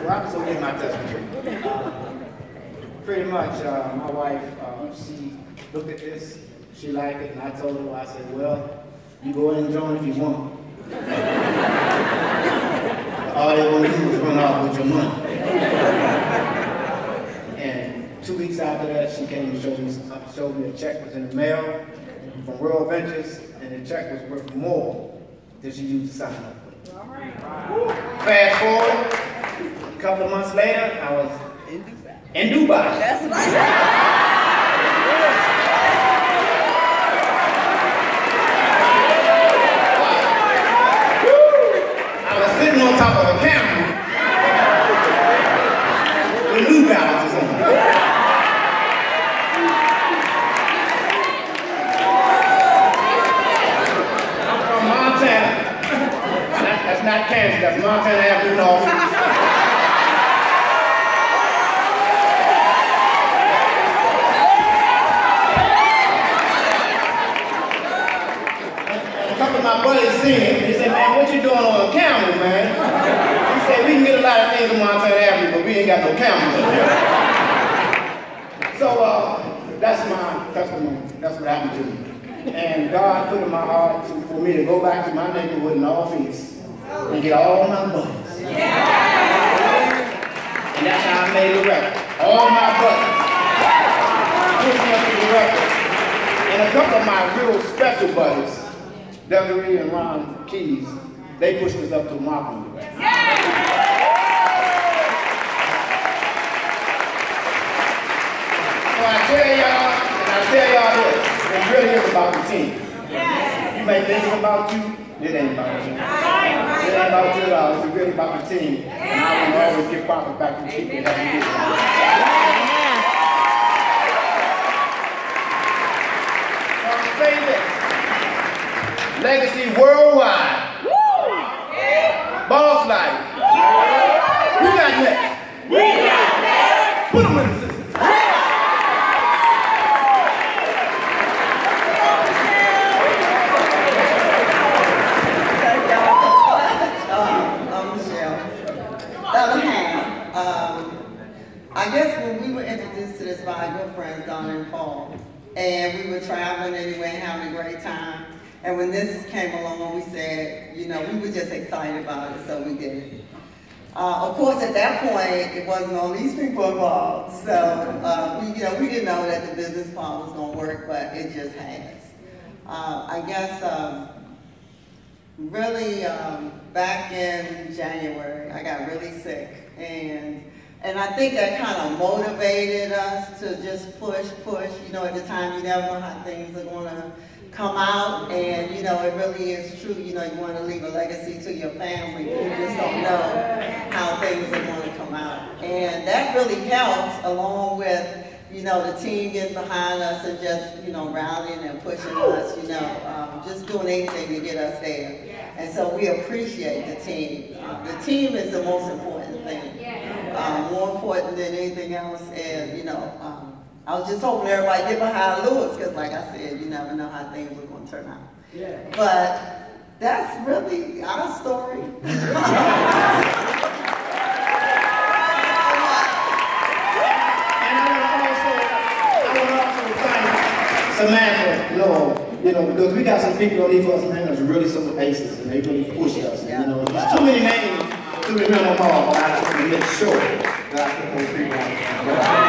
Well, I'm just giving my testimony. Pretty much, my wife, she looked at this, she liked it, and I told her, I said, well, you go ahead and join if you want. All they want to do is run off with your money. And 2 weeks after that, she came and showed me a check was in the mail from World Ventures, and the check was worth more than she used to sign up for. Fast forward, a couple of months later, I was in Dubai. That's right. Sitting on top of a camera with New Balances on. I'm from Montana. That's not Kansas, that's Montana Avenue North. And a couple of my buddies seen it. They said, man, what you doing on a camera, man? He said, we can get a lot of things in Montana Avenue, but we ain't got no cameras up there. So that's my testimony. That's what happened to me. And God put in my heart for me to go back to my neighborhood in all fees and get all my buddies. And that's how I made the record. All my buddies. Pushed me up to the record. And a couple of my real special buddies, Desiree and Ron Keys, they pushed us up to marketing director. So I tell y'all this, it really is about the team. You may think it's about you, it ain't about you. It ain't about you at all, it's really about the team. And I will always give props back to the people that you get. So I'm saying this. Legacy worldwide. Boss life. We got next. We got next. Put them in the system. I'm Michelle. I guess when we were introduced to this by our good friends, Donna and Paul, and we were traveling anyway, having a great time. And when this came along, we said, you know, we were just excited about it, so we did it. Of course, at that point, it wasn't all these people involved, so we didn't know that the business part was going to work, but it just has. I guess really back in January, I got really sick, and I think that kind of motivated us to just push. You know, at the time, you never know how things are going to come out, and you know, it really is true. You know, you want to leave a legacy to your family. You just don't know how things are going to come out, and that really helps, along with, you know, the team gets behind us and just, you know, rallying and pushing us. You know, just doing anything to get us there. And so we appreciate the team. The team is the most important thing, more important than anything else. And you know, I was just hoping everybody get behind Lewis, because like I said, you never know how things are going to turn out. But that's really our story. And I want to also thank Samantha, you know, because we got some people on these first names that's really some aces, and they really pushed us. And, you know, there's too many names to remember them all, but I just want to make sure that I put those people on.